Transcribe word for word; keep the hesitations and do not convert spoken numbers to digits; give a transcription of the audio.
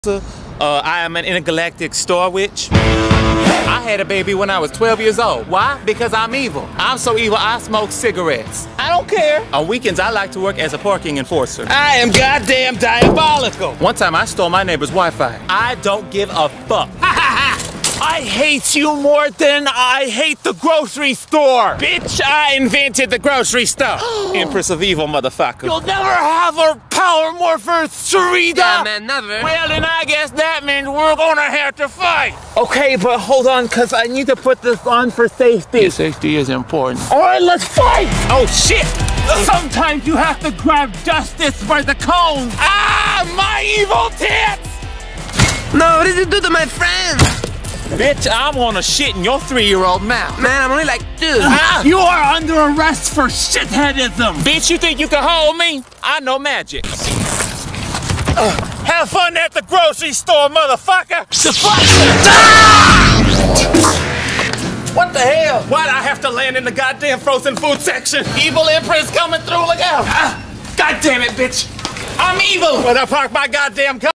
Uh, I am an intergalactic star witch. I had a baby when I was twelve years old. Why? Because I'm evil. I'm so evil I smoke cigarettes. I don't care. On weekends I like to work as a parking enforcer. I am goddamn diabolical. One time I stole my neighbor's Wi-Fi. I don't give a fuck. I hate you more than I hate the grocery store. Bitch, I invented the grocery store. Empress of evil, motherfucker. You'll never have a power morpher, Sarita. Yeah, man, never. Well, then I guess that means we're gonna have to fight. Okay, but hold on, cause I need to put this on for safety. Yeah, safety is important. All right, let's fight. Oh, shit. Sometimes you have to grab justice for the cones. Ah, my evil tits. No, what did you do to my friend? Bitch, I wanna shit in your three-year-old mouth. Man, I'm only like two. Ah, you are under arrest for shitheadism. Bitch, you think you can hold me? I know magic. Uh, have fun at the grocery store, motherfucker. Ah! What the hell? Why'd I have to land in the goddamn frozen food section? Evil Empress coming through, look out. Ah, God damn it, bitch. I'm evil. Where'd I park my goddamn car?